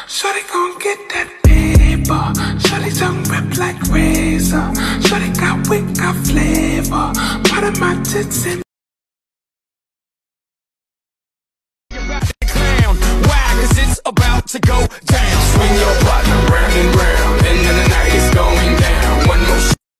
Shawty gon' get that paper. Shawty tongue rip like razor. Shawty got wick, got flavor. Part of my tits and Why? 'Cause it's about to go down.